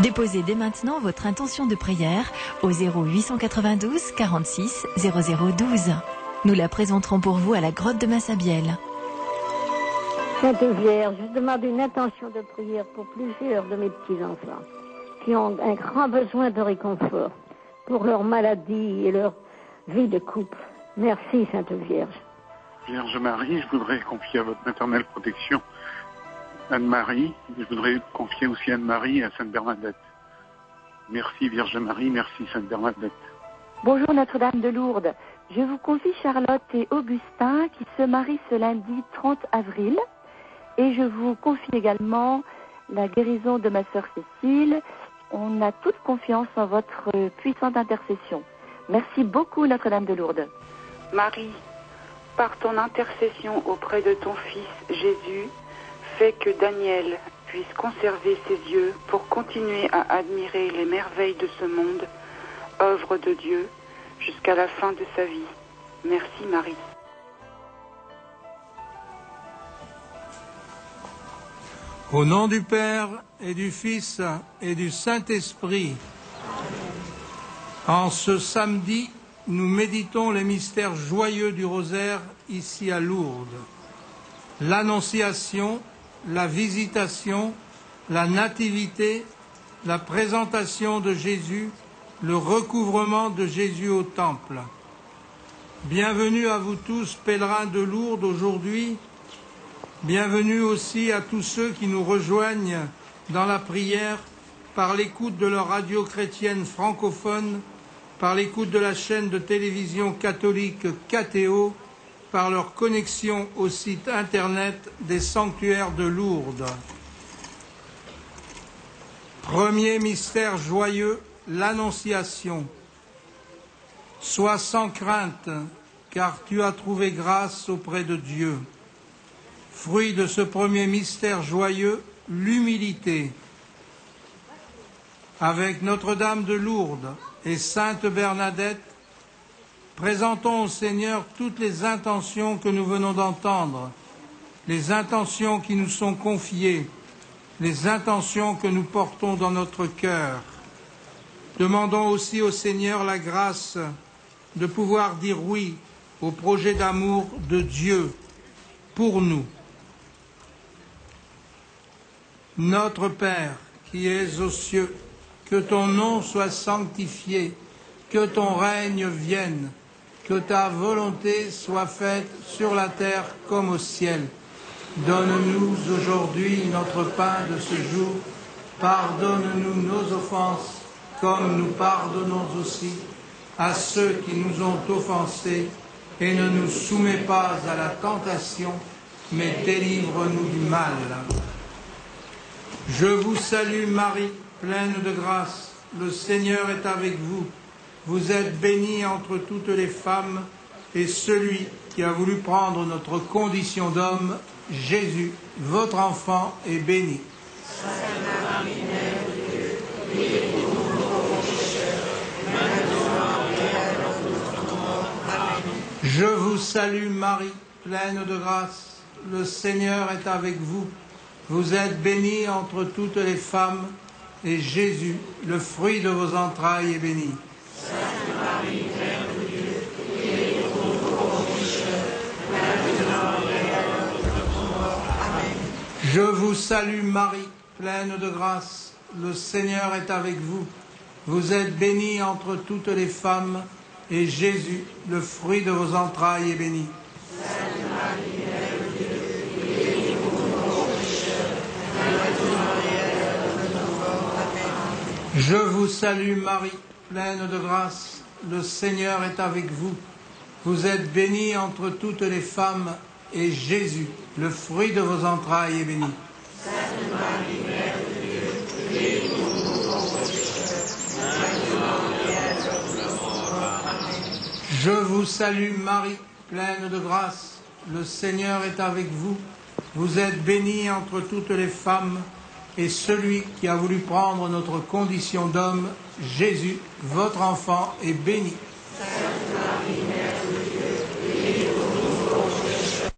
Déposez dès maintenant votre intention de prière au 0892 46 0012. Nous la présenterons pour vous à la grotte de Massabielle. Sainte Vierge, je demande une intention de prière pour plusieurs de mes petits-enfants qui ont un grand besoin de réconfort pour leur maladie et leur vie de couple. Merci, Sainte Vierge. Vierge Marie, je voudrais confier à votre maternelle protection Anne-Marie. Je voudrais confier aussi Anne-Marie et à Sainte Bernadette. Merci Vierge Marie, merci Sainte Bernadette. Bonjour Notre-Dame de Lourdes. Je vous confie Charlotte et Augustin qui se marient ce lundi 30 avril. Et je vous confie également la guérison de ma sœur Cécile. On a toute confiance en votre puissante intercession. Merci beaucoup Notre-Dame de Lourdes. Marie, par ton intercession auprès de ton Fils Jésus, fais que Daniel puisse conserver ses yeux pour continuer à admirer les merveilles de ce monde, œuvre de Dieu, jusqu'à la fin de sa vie. Merci Marie. Au nom du Père et du Fils et du Saint-Esprit, en ce samedi, nous méditons les mystères joyeux du rosaire ici à Lourdes. L'Annonciation, la Visitation, la Nativité, la présentation de Jésus, le recouvrement de Jésus au Temple. Bienvenue à vous tous, pèlerins de Lourdes aujourd'hui. Bienvenue aussi à tous ceux qui nous rejoignent dans la prière par l'écoute de leur radio chrétienne francophone, par l'écoute de la chaîne de télévision catholique KTO, par leur connexion au site internet des sanctuaires de Lourdes. Premier mystère joyeux, l'Annonciation. Sois sans crainte, car tu as trouvé grâce auprès de Dieu. Fruit de ce premier mystère joyeux, l'humilité. Avec Notre-Dame de Lourdes et Sainte Bernadette, présentons au Seigneur toutes les intentions que nous venons d'entendre, les intentions qui nous sont confiées, les intentions que nous portons dans notre cœur. Demandons aussi au Seigneur la grâce de pouvoir dire oui au projet d'amour de Dieu pour nous. Notre Père, qui es aux cieux, que ton nom soit sanctifié, que ton règne vienne, que ta volonté soit faite sur la terre comme au ciel. Donne-nous aujourd'hui notre pain de ce jour. Pardonne-nous nos offenses, comme nous pardonnons aussi à ceux qui nous ont offensés. Et ne nous soumets pas à la tentation, mais délivre-nous du mal. Je vous salue Marie, pleine de grâce. Le Seigneur est avec vous. Vous êtes bénie entre toutes les femmes, et celui qui a voulu prendre notre condition d'homme, Jésus, votre enfant, est béni. Sainte Marie, Mère de Dieu, priez pour nous pauvres pécheurs, maintenant et à l'heure de notre mort. Amen. Je vous salue Marie, pleine de grâce. Le Seigneur est avec vous. Vous êtes bénie entre toutes les femmes, et Jésus, le fruit de vos entrailles, est béni. Sainte Marie, Mère de Dieu, priez pour nous pauvres pécheurs, maintenant et à l'heure de notre mort. Amen. Je vous salue Marie, pleine de grâce. Le Seigneur est avec vous. Vous êtes bénie entre toutes les femmes, et Jésus, le fruit de vos entrailles, est béni. Sainte Marie, Mère de Dieu, priez pour nous pauvres pécheurs, maintenant et à l'heure de notre mort. Amen. Je vous salue Marie, pleine de grâce, le Seigneur est avec vous. Vous êtes bénie entre toutes les femmes, et Jésus, le fruit de vos entrailles, est béni. Sainte Marie, Mère de Dieu, priez pour nous pauvres pécheurs, maintenant et à l'heure de notre mort. Amen. Je vous salue Marie, pleine de grâce, le Seigneur est avec vous. Vous êtes bénie entre toutes les femmes, et celui qui a voulu prendre notre condition d'homme, Jésus, votre enfant, est béni. Sainte Marie, Mère de Dieu, priez pour nous pauvres pécheurs.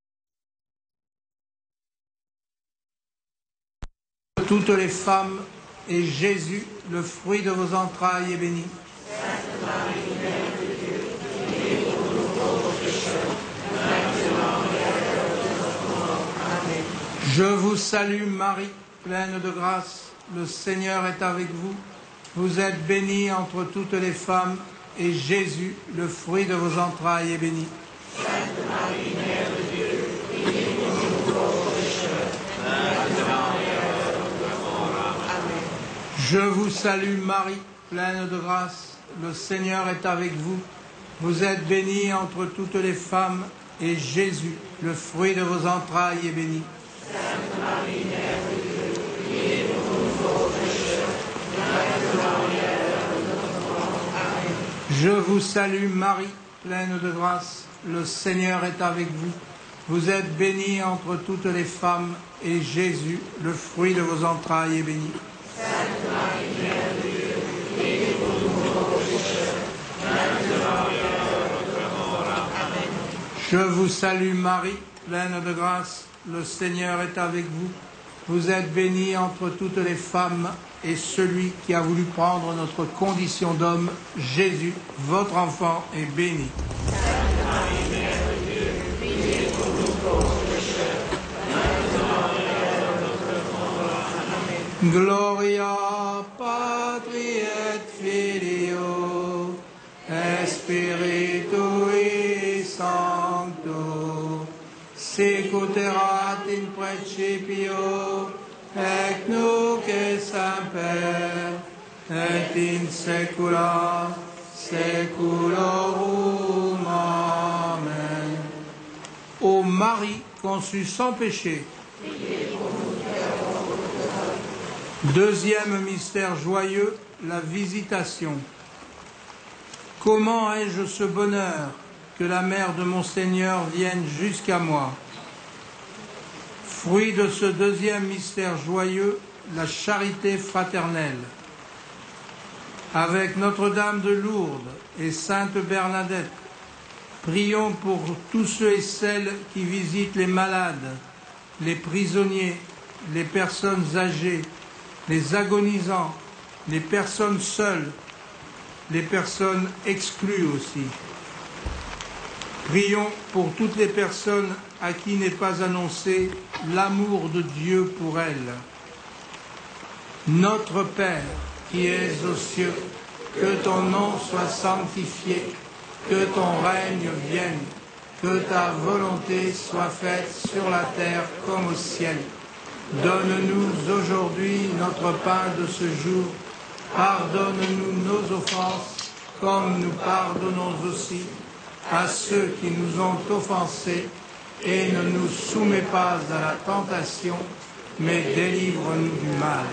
Toutes les femmes, et Jésus, le fruit de vos entrailles, est béni. Sainte Marie, Mère de Dieu, priez pour nous pauvres pécheurs, maintenant et à l'heure de notre mort. Amen. Je vous salue Marie, pleine de grâce, le Seigneur est avec vous. Vous êtes bénie entre toutes les femmes, et Jésus, le fruit de vos entrailles, est béni. Sainte Marie, Mère de Dieu, priez pour nous pauvres pécheurs, maintenant et à l'heure de notre mort. Amen. Je vous salue Marie, pleine de grâce, le Seigneur est avec vous. Vous êtes bénie entre toutes les femmes, et Jésus, le fruit de vos entrailles, est béni. Sainte Marie, Mère de Dieu, priez pour nous pauvres pécheurs, maintenant et à l'heure de notre mort. Amen. Je vous salue Marie, pleine de grâce, le Seigneur est avec vous. Vous êtes bénie entre toutes les femmes, et Jésus, le fruit de vos entrailles, est béni. Sainte Marie, Mère de Dieu, priez pour nous pauvres pécheurs, maintenant et à l'heure de notre mort. Amen. Je vous salue Marie, pleine de grâce, le Seigneur est avec vous. Vous êtes bénie entre toutes les femmes, et celui qui a voulu prendre notre condition d'homme, Jésus, votre enfant, est béni. Sainte Marie, Mère de Dieu, priez pour nous pauvres pécheurs, maintenant et à l'heure de notre mort. Amen. Gloria Patri et Filio et Spiritui Sancto, sicut erat in principio, et nunc et semper, et in saecula saeculorum. Amen. Ô Marie conçue sans péché. Deuxième mystère joyeux, la visitation. Comment ai-je ce bonheur que la mère de mon Seigneur vienne jusqu'à moi? Fruit de ce deuxième mystère joyeux, la charité fraternelle. Avec Notre-Dame de Lourdes et Sainte Bernadette, prions pour tous ceux et celles qui visitent les malades, les prisonniers, les personnes âgées, les agonisants, les personnes seules, les personnes exclues aussi. Prions pour toutes les personnes à qui n'est pas annoncé l'amour de Dieu pour elles. Notre Père, qui es aux cieux, que ton nom soit sanctifié, que ton règne vienne, que ta volonté soit faite sur la terre comme au ciel. Donne-nous aujourd'hui notre pain de ce jour. Pardonne-nous nos offenses, comme nous pardonnons aussi à ceux qui nous ont offensés, et ne nous soumets pas à la tentation, mais délivre-nous du mal.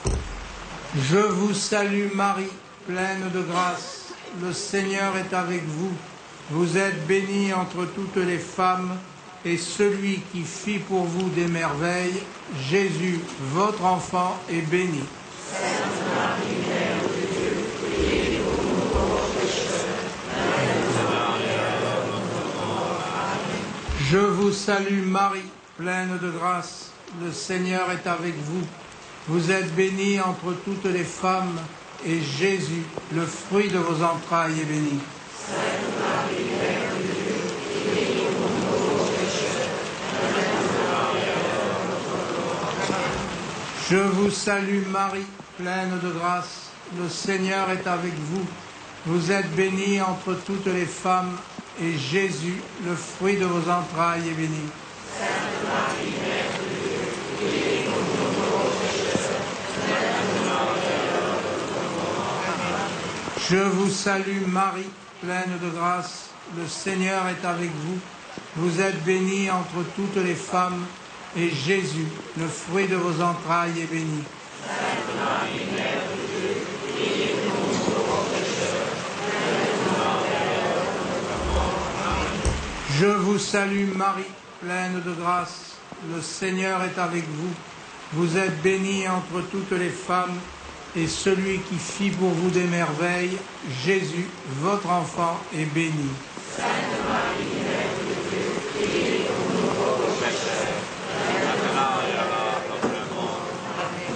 Je vous salue Marie, pleine de grâce, le Seigneur est avec vous. Vous êtes bénie entre toutes les femmes, et celui qui fit pour vous des merveilles, Jésus, votre enfant, est béni. Sainte Marie, Mère de Dieu, priez pour nous pauvres pécheurs, maintenant et à l'heure de notre mort. Amen. Je vous salue Marie, pleine de grâce, le Seigneur est avec vous. Vous êtes bénie entre toutes les femmes, et Jésus, le fruit de vos entrailles, est béni. Sainte Marie, Mère de Dieu, priez pour nous pauvres pécheurs, maintenant et à l'heure de notre mort. Amen. Je vous salue Marie, pleine de grâce, le Seigneur est avec vous. Vous êtes bénie entre toutes les femmes, et Jésus, le fruit de vos entrailles, est béni. Sainte Marie, Mère de Dieu, priez pour nous pauvres pécheurs, maintenant et à l'heure de notre mort. Amen. Je vous salue Marie, pleine de grâce, le Seigneur est avec vous. Vous êtes bénie entre toutes les femmes, et Jésus, le fruit de vos entrailles, est béni. Sainte Marie, Mère de Dieu, priez pour nous pauvres pécheurs, maintenant et à l'heure de notre mort. Amen. Je vous salue Marie, pleine de grâce, le Seigneur est avec vous. Vous êtes bénie entre toutes les femmes, et celui qui fit pour vous des merveilles, Jésus, votre enfant, est béni. Sainte Marie, Mère de Dieu, priez pour nous pauvres pécheurs, maintenant et à l'heure de notre mort. Amen.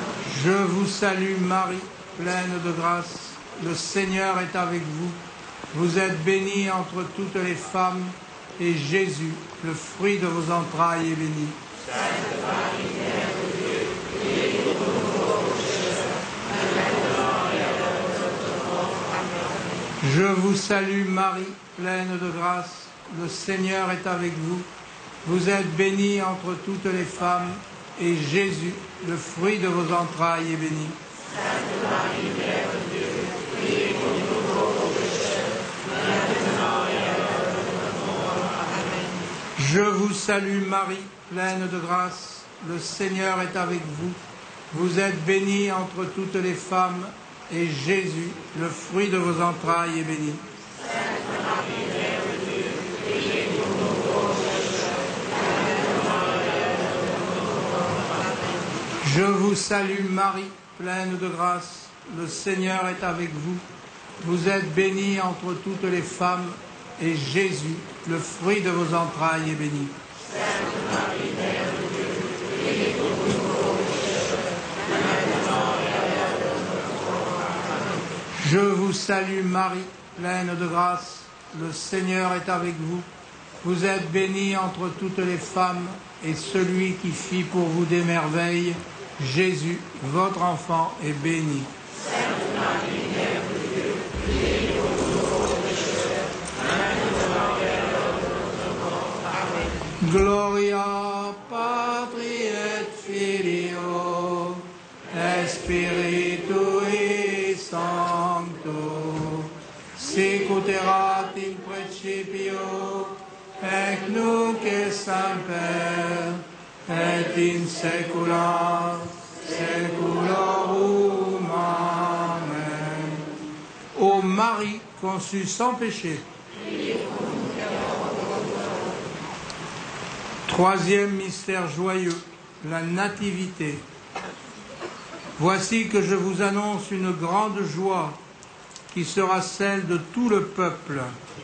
Je vous salue Marie, pleine de grâce, le Seigneur est avec vous. Vous êtes bénie entre toutes les femmes, et Jésus, le fruit de vos entrailles, est béni. Sainte Marie, Mère de Dieu, priez pour nous pauvres pécheurs, maintenant et à l'heure de notre mort. Amen. Je vous salue Marie, pleine de grâce, le Seigneur est avec vous. Vous êtes bénie entre toutes les femmes, et Jésus, le fruit de vos entrailles, est béni. Sainte Marie, Mère de Dieu, priez pour nous pauvres pécheurs, maintenant et à l'heure de notre mort. Amen. Je vous salue Marie, pleine de grâce, le Seigneur est avec vous. Vous êtes bénie entre toutes les femmes, et Jésus, le fruit de vos entrailles, est béni. Sainte Marie, Mère de Dieu, priez pour nous pauvres pécheurs, maintenant et à l'heure de notre mort. Amen. Je vous salue Marie, pleine de grâce, le Seigneur est avec vous. Vous êtes bénie entre toutes les femmes, et Jésus, le fruit de vos entrailles, est béni. Sainte Marie, Mère de Dieu, priez pour nous pauvres pécheurs, maintenant et à l'heure de notre mort. Amen. Je vous salue Marie, pleine de grâce, le Seigneur est avec vous. Vous êtes bénie entre toutes les femmes, et celui qui fit pour vous des merveilles, Jésus, votre enfant, est béni. Sainte Marie, Mère de Dieu, priez pour nous pauvres pécheurs, maintenant et à l'heure de notre mort. Amen. Gloria Patri et Filio, et Spiritui Sancto, sicut erat in principio, et nunc et semper, et in saecula saeculorum. Amen. Ô Marie conçue sans péché. Troisième mystère joyeux, la nativité. Voici que je vous annonce une grande joie qui sera celle de tout le peuple.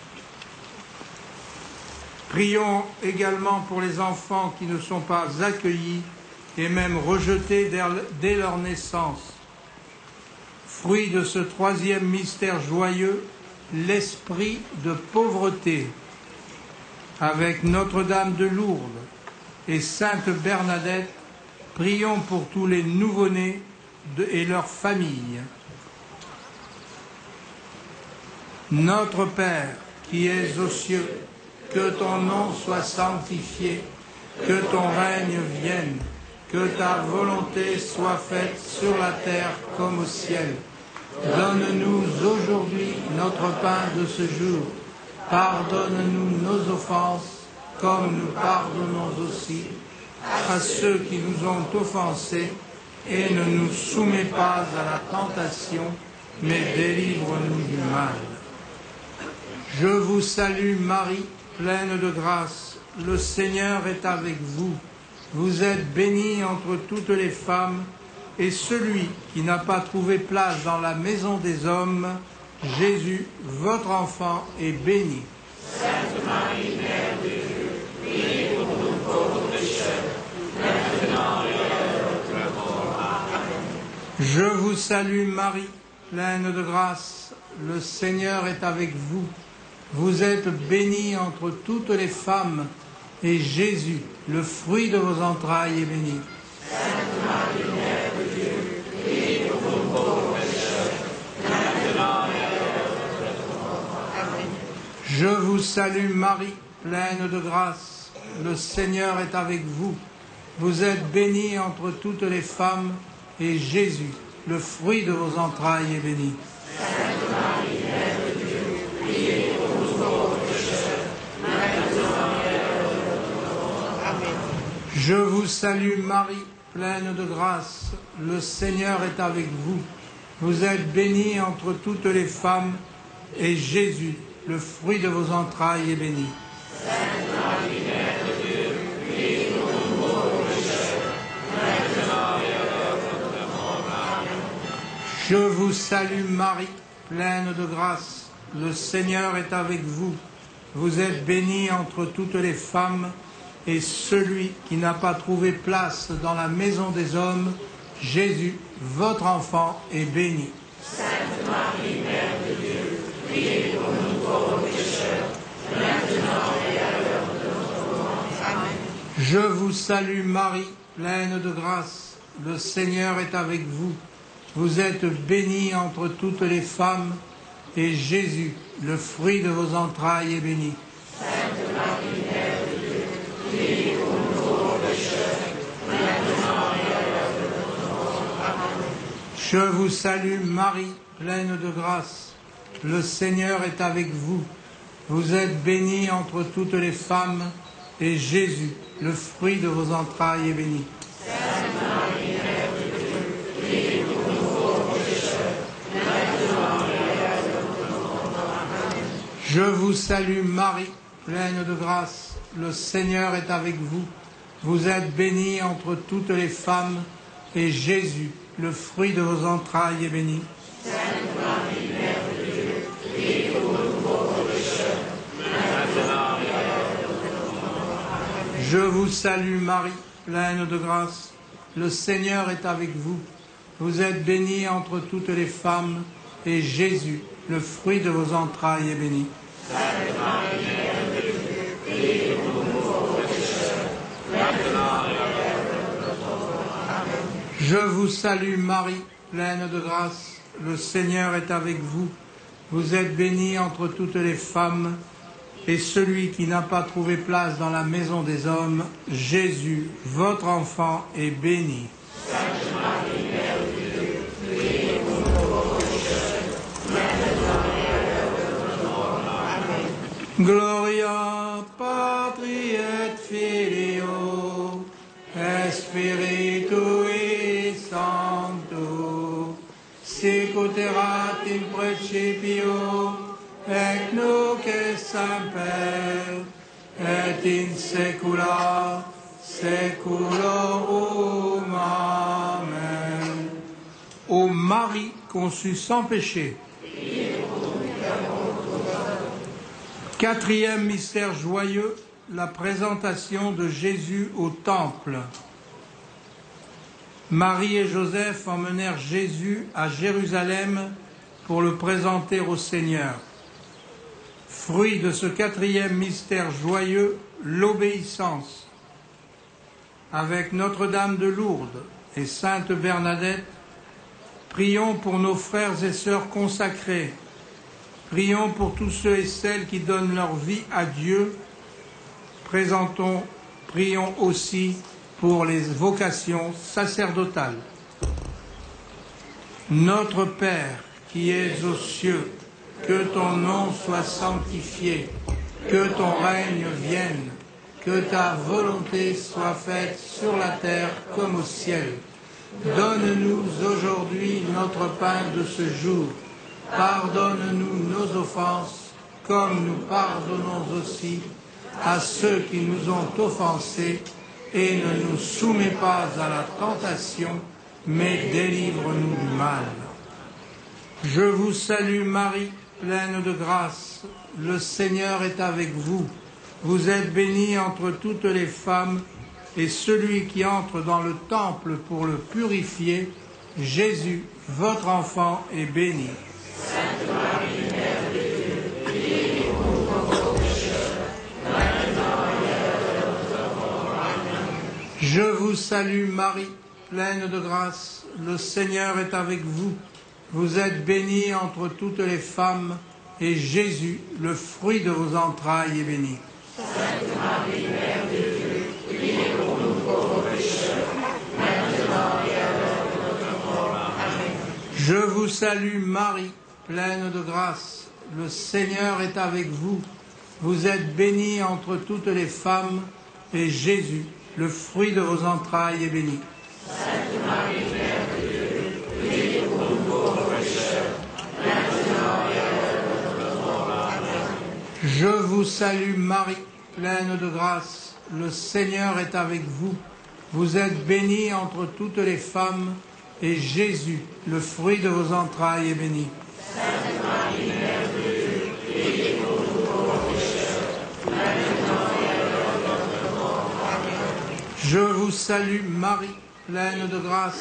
Prions également pour les enfants qui ne sont pas accueillis et même rejetés dès leur naissance. Fruit de ce troisième mystère joyeux, l'esprit de pauvreté. Avec Notre-Dame de Lourdes et Sainte Bernadette, prions pour tous les nouveau-nés et leurs familles. Notre Père, qui es aux cieux, que ton nom soit sanctifié, que ton règne vienne, que ta volonté soit faite sur la terre comme au ciel. Donne-nous aujourd'hui notre pain de ce jour. Pardonne-nous nos offenses, comme nous pardonnons aussi à ceux qui nous ont offensés, et ne nous soumets pas à la tentation, mais délivre-nous du mal. Je vous salue Marie, pleine de grâce, le Seigneur est avec vous. Vous êtes bénie entre toutes les femmes, et celui qui n'a pas trouvé place dans la maison des hommes, Jésus, votre enfant, est béni. Sainte Marie, Mère de Dieu, priez pour nous pauvres pécheurs, maintenant et à l'heure de notre mort. Amen. Je vous salue Marie, pleine de grâce, le Seigneur est avec vous. Vous êtes bénie entre toutes les femmes, et Jésus, le fruit de vos entrailles, est béni. Sainte Marie, Mère de Dieu, priez pour nous pauvres pécheurs, maintenant et à l'heure de notre mort. Amen. Je vous salue Marie, pleine de grâce, le Seigneur est avec vous. Vous êtes bénie entre toutes les femmes, et Jésus, le fruit de vos entrailles, est béni. Sainte Marie, Mère de Dieu, priez pour nous pauvres pécheurs, maintenant et à l'heure de notre mort. Amen. Je vous salue Marie, pleine de grâce, le Seigneur est avec vous. Vous êtes bénie entre toutes les femmes, et Jésus, le fruit de vos entrailles, est béni. Sainte Marie, Mère de Dieu, priez pour nous pauvres pécheurs, maintenant et à l'heure de notre mort. Amen. Je vous salue Marie, pleine de grâce, le Seigneur est avec vous. Vous êtes bénie entre toutes les femmes, et celui qui n'a pas trouvé place dans la maison des hommes, Jésus, votre enfant est béni. Sainte Marie, Mère de Dieu, priez pour nous pauvres pécheurs, maintenant et à l'heure de notre mort. Amen. Je vous salue Marie, pleine de grâce. Le Seigneur est avec vous. Vous êtes bénie entre toutes les femmes, et Jésus, le fruit de vos entrailles, est béni. Sainte Marie, Mère de Dieu, priez pour nous pauvres pécheurs, maintenant et à l'heure de notre mort. Amen. Je vous salue Marie, pleine de grâce. Le Seigneur est avec vous. Vous êtes bénie entre toutes les femmes, et Jésus, le fruit de vos entrailles, est béni. Sainte Marie, Mère de Dieu, priez pour nous pauvres pécheurs, maintenant et à l'heure de notre mort. Amen. Je vous salue Marie, pleine de grâce. Le Seigneur est avec vous. Vous êtes bénie entre toutes les femmes, et Jésus, le fruit de vos entrailles, est béni. Sainte Marie, Mère de Dieu, priez pour nous pauvres pécheurs, maintenant et à l'heure de notre mort. Amen. Je vous salue Marie, pleine de grâce. Le Seigneur est avec vous. Vous êtes bénie entre toutes les femmes, et Jésus, le fruit de vos entrailles, est béni. Sainte Marie, Mère de Dieu, priez pour nous pauvres pécheurs, maintenant et à l'heure de notre mort. Amen. Je vous salue Marie, pleine de grâce. Le Seigneur est avec vous. Vous êtes bénie entre toutes les femmes, et celui qui n'a pas trouvé place dans la maison des hommes, Jésus, votre enfant, est béni. Sainte Marie, Mère de Dieu, priez pour nous pauvres pécheurs, maintenant et à l'heure de notre mort. Amen. Gloria Patri et Filio et Spiritui Sancto, sicut erat in principio, et nunc et semper, et in saecula saeculorum. Amen. Ô Marie conçue sans péché. Quatrième mystère joyeux, la présentation de Jésus au temple. Marie et Joseph emmenèrent Jésus à Jérusalem pour le présenter au Seigneur. Fruit de ce quatrième mystère joyeux, l'obéissance. Avec Notre-Dame de Lourdes et Sainte Bernadette, prions pour nos frères et sœurs consacrés. Prions pour tous ceux et celles qui donnent leur vie à Dieu. Prions aussi pour les vocations sacerdotales. Notre Père qui es aux cieux, que ton nom soit sanctifié, que ton règne vienne, que ta volonté soit faite sur la terre comme au ciel. Donne-nous aujourd'hui notre pain de ce jour. Pardonne-nous nos offenses, comme nous pardonnons aussi à ceux qui nous ont offensés, et ne nous soumets pas à la tentation, mais délivre-nous du mal. Je vous salue Marie, pleine de grâce, le Seigneur est avec vous. Vous êtes bénie entre toutes les femmes, et celui qui entre dans le temple pour le purifier, Jésus, votre enfant, est béni. Sainte Marie, Mère de Dieu, priez pour nous pauvres pécheurs, maintenant et à l'heure de notre mort. Amen. Je vous salue Marie, pleine de grâce, le Seigneur est avec vous. Vous êtes bénie entre toutes les femmes, et Jésus, le fruit de vos entrailles, est béni. Sainte Marie, Mère de Dieu, priez pour nous pauvres pécheurs, maintenant et à l'heure de notre mort. Amen. Je vous salue Marie, pleine de grâce, le Seigneur est avec vous. Vous êtes bénie entre toutes les femmes, et Jésus, le fruit de vos entrailles, est béni. Sainte Marie, Mère de Dieu, priez pour nous pauvres pécheurs, maintenant et à l'heure de notre mort. Amen. Je vous salue Marie, pleine de grâce, le Seigneur est avec vous. Vous êtes bénie entre toutes les femmes, et Jésus, le fruit de vos entrailles, est béni. Sainte Marie, Mère de Dieu, priez pour nous pauvres pécheurs, maintenant et à l'heure de notre mort. Amen. Je vous salue Marie, pleine de grâce,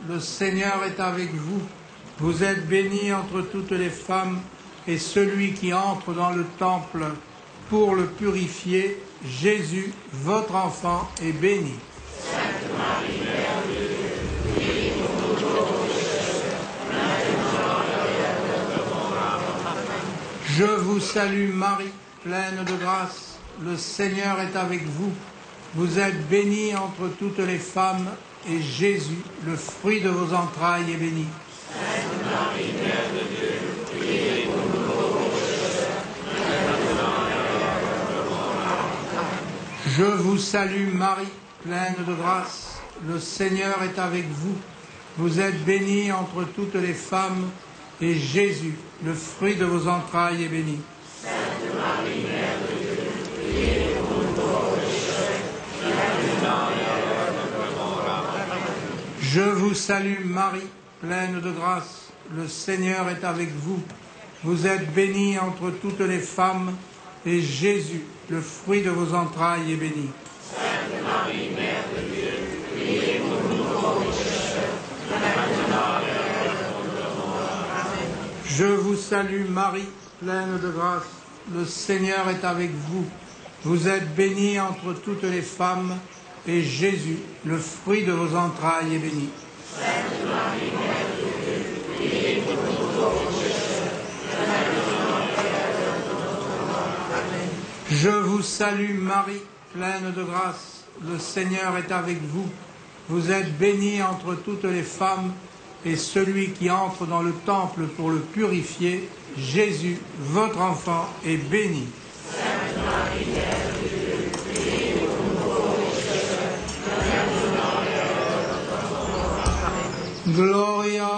le Seigneur est avec vous. Vous êtes bénie entre toutes les femmes, et celui qui entre dans le temple pour le purifier, Jésus, votre enfant, est béni. Sainte Marie, Mère de Dieu, priez pour nous pauvres pécheurs, maintenant et à l'heure de notre mort. Amen. Je vous salue Marie, pleine de grâce, le Seigneur est avec vous. Vous êtes bénie entre toutes les femmes, et Jésus, le fruit de vos entrailles, est béni. Sainte Marie, Mère de Dieu, priez pour nous pauvres pécheurs, maintenant et à l'heure de notre mort. Amen. Je vous salue Marie, pleine de grâce, le Seigneur est avec vous. Vous êtes bénie entre toutes les femmes, et Jésus, le fruit de vos entrailles, est béni. Sainte Marie, Mère de Dieu, priez pour nous pauvres pécheurs, maintenant et à l'heure de notre mort. Amen. Je vous salue Marie, pleine de grâce, le Seigneur est avec vous. Vous êtes bénie entre toutes les femmes, et Jésus, le fruit de vos entrailles, est béni. Sainte Marie, Mère de Dieu, priez pour nous pauvres pécheurs, maintenant et à l'heure de notre mort. Amen. Je vous salue Marie, pleine de grâce, le Seigneur est avec vous. Vous êtes bénie entre toutes les femmes, et Jésus, le fruit de vos entrailles, est béni. Sainte Marie, Mère de Dieu, priez pour nous pauvres pécheurs, maintenant et à l'heure de notre mort. Amen. Je vous salue Marie, pleine de grâce, le Seigneur est avec vous. Vous êtes bénie entre toutes les femmes, et celui qui entre dans le temple pour le purifier, Jésus, votre enfant, est béni. Sainte Marie, Mère de Dieu, priez pour nous pauvres pécheurs, maintenant et à l'heure de notre mort. Amen. Gloria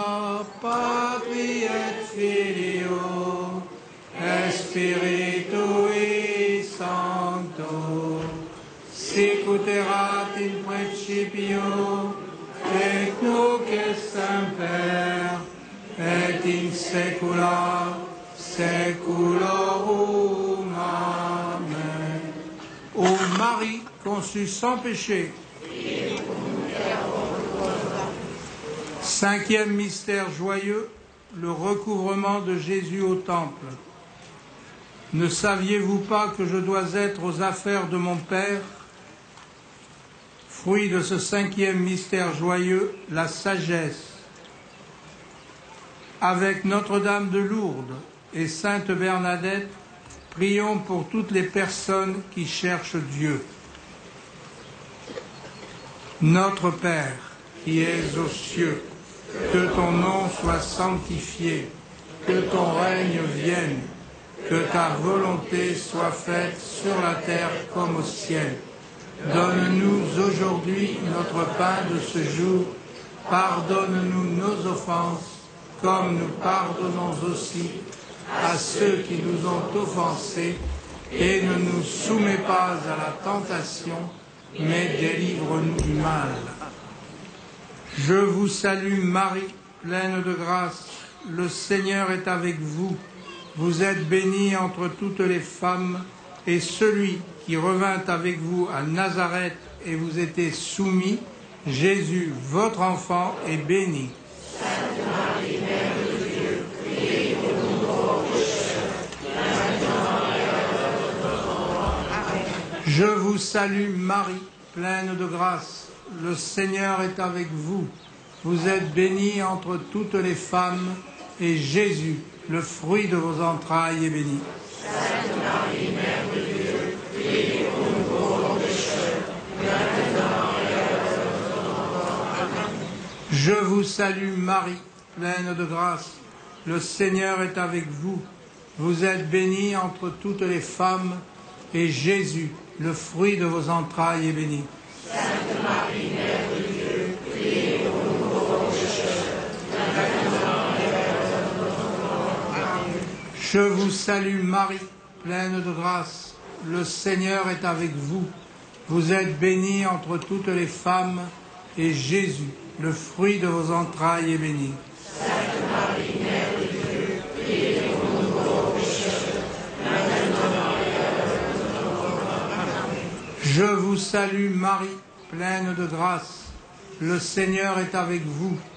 Patri et Filio et Spiritui Sancto, sicut erat in principio, et nunc et semper, et in saecula saeculorum. Amen. Ô Marie, conçue sans péché. Cinquième mystère joyeux, le recouvrement de Jésus au temple. Ne saviez-vous pas que je dois être aux affaires de mon Père? Fruit de ce cinquième mystère joyeux, la sagesse. Avec Notre-Dame de Lourdes et Sainte Bernadette, prions pour toutes les personnes qui cherchent Dieu. Notre Père, qui es aux cieux, que ton nom soit sanctifié, que ton règne vienne, que ta volonté soit faite sur la terre comme au ciel. Donne-nous aujourd'hui notre pain de ce jour. Pardonne-nous nos offenses, comme nous pardonnons aussi à ceux qui nous ont offensés. Et ne nous soumets pas à la tentation, mais délivre-nous du mal. Je vous salue Marie, pleine de grâce. Le Seigneur est avec vous. Vous êtes bénie entre toutes les femmes, et celui qui revint avec vous à Nazareth et vous était soumis, Jésus, votre enfant, est béni. Sainte Marie, Mère de Dieu, priez pour nous pauvres pécheurs, maintenant et à l'heure de notre mort. Amen. Je vous salue Marie, pleine de grâce. Le Seigneur est avec vous. Vous êtes bénie entre toutes les femmes, et Jésus, le fruit de vos entrailles, est béni. Sainte Marie, Mère de Dieu, priez pour nous pauvres pécheurs, maintenant et à l'heure de notre mort. Amen. Je vous salue Marie, pleine de grâce. Le Seigneur est avec vous. Vous êtes bénie entre toutes les femmes, et Jésus, le fruit de vos entrailles, est béni. Sainte Marie, Mère de Dieu, priez pour nous pauvres pécheurs, maintenant et à l'heure de notre mort. Amen. Je vous salue Marie, pleine de grâce. Le Seigneur est avec vous. Vous êtes bénie entre toutes les femmes, et Jésus, le fruit de vos entrailles, est béni. Sainte Marie, Mère de Dieu, priez pour nous pauvres pécheurs, maintenant et à l'heure de notre mort. Amen. Je vous salue Marie, pleine de grâce. Le Seigneur est avec vous.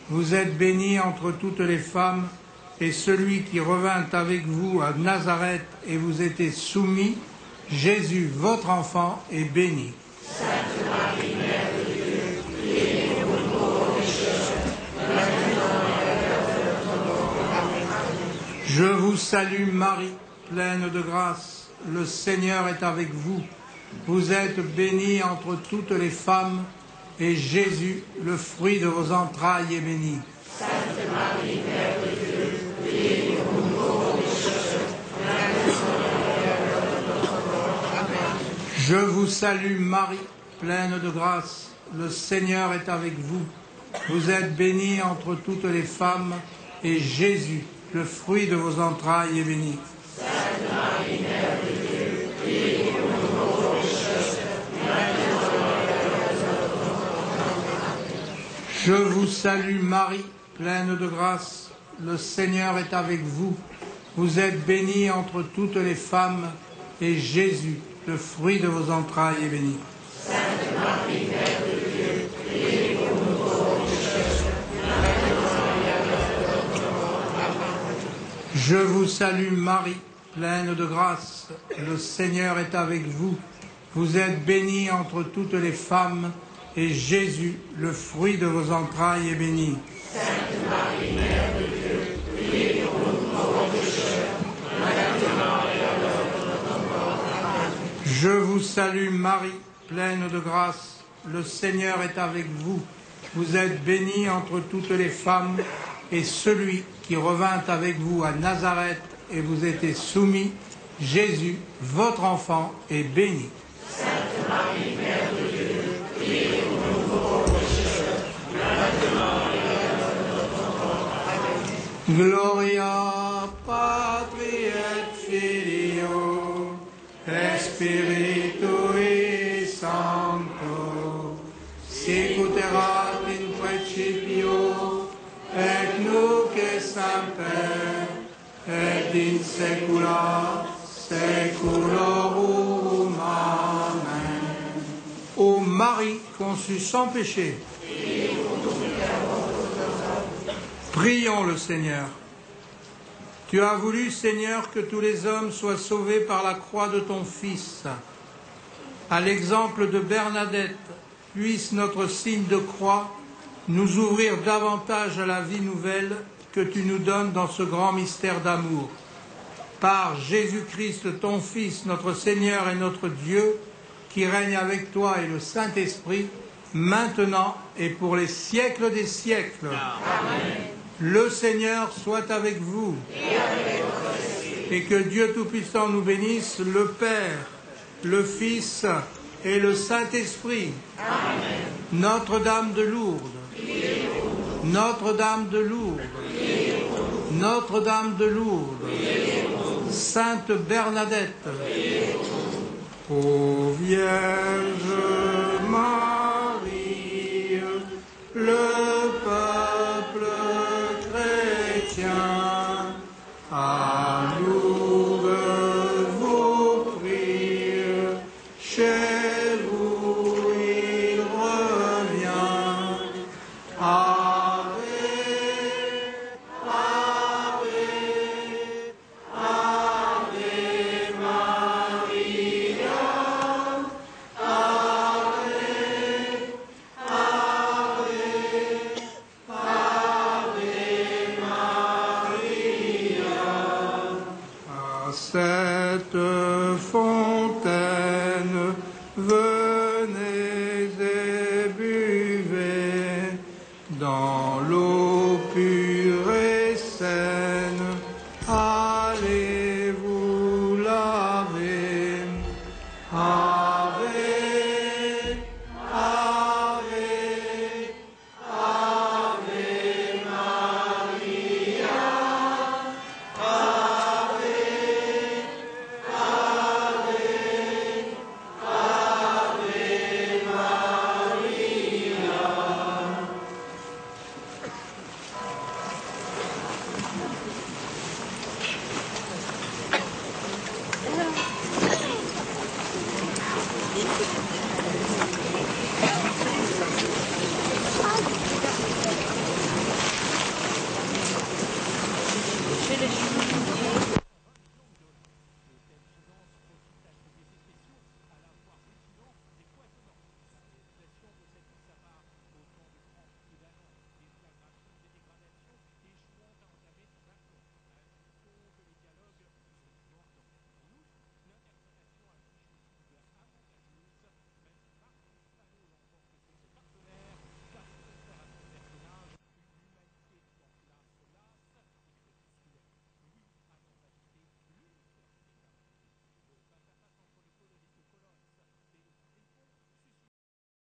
vous êtes bénie entre toutes les femmes, et celui qui revint avec vous à Nazareth et vous était soumis, Jésus, votre enfant, est béni. Sainte Marie, Mère de Dieu, priez pour nous pauvres pécheurs, maintenant et à l'heure de notre mort. Amen. Je vous salue Marie, pleine de grâce, le Seigneur est avec vous. Vous êtes bénie entre toutes les femmes, et Jésus, le fruit de vos entrailles, est béni. Sainte Marie, Mère de Dieu, priez pour nous pauvres pécheurs, maintenant et à l'heure de notre mort. Amen. Je vous salue Marie, pleine de grâce, le Seigneur est avec vous. Vous êtes bénie entre toutes les femmes, et Jésus, le fruit de vos entrailles, est béni. Sainte Marie, Mère de Dieu, priez pour nous pauvres pécheurs, maintenant et à l'heure de notre mort. Amen. Je vous salue Marie, pleine de grâce, le Seigneur est avec vous. Vous êtes bénie entre toutes les femmes, et Jésus, le fruit de vos entrailles, est béni. Sainte Marie, Mère de Dieu, priez pour nous pauvres pécheurs, maintenant et à l'heure de notre mort. Amen. Je vous salue Marie, pleine de grâce, le Seigneur est avec vous. Vous êtes bénie entre toutes les femmes, et Jésus, le fruit de vos entrailles, est béni. Sainte Marie, Mère de Dieu, priez pour nous pauvres pécheurs, maintenant et à l'heure de notre mort. Amen. Je vous salue Marie, pleine de grâce, le Seigneur est avec vous. Vous êtes bénie entre toutes les femmes, et celui qui revint avec vous à Nazareth et vous était soumis, Jésus, votre enfant, est béni. Sainte Marie, Mère de Dieu, priez pour nous pauvres pécheurs, maintenant et à l'heure de notre mort. Amen. Gloria Patri et Filio et Spiritui Sancto, sicut erat in principio, et nunc et semper, et in saecula saeculorum. Amen. Ô Marie conçue sans péché, prions le Seigneur. Tu as voulu, Seigneur, que tous les hommes soient sauvés par la croix de ton Fils. À l'exemple de Bernadette, puisse notre signe de croix nous ouvrir davantage à la vie nouvelle que tu nous donnes dans ce grand mystère d'amour. Par Jésus-Christ, ton Fils, notre Seigneur et notre Dieu, qui règne avec toi et le Saint-Esprit, maintenant et pour les siècles des siècles. Amen. Le Seigneur soit avec vous. Et que Dieu Tout-Puissant nous bénisse, le Père, le Fils et le Saint-Esprit. Amen. Notre-Dame de Lourdes. Notre-Dame de Lourdes. Notre-Dame de Lourdes. Sainte Bernadette. Ô Vierge Marie, le peuple chrétien, à nous de vous prier, chez vous il revient. Ave, Ave, Ave Maria, Ave, Ave, Ave Maria. À cette fontaine, venez et buvez dans l'eau pure et saine